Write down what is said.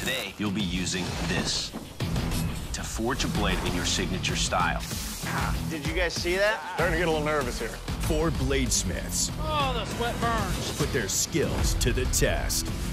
Today, you'll be using this to forge a blade in your signature style. Did you guys see that? Starting to get a little nervous here. 4 bladesmiths Oh, the sweat burns. put their skills to the test.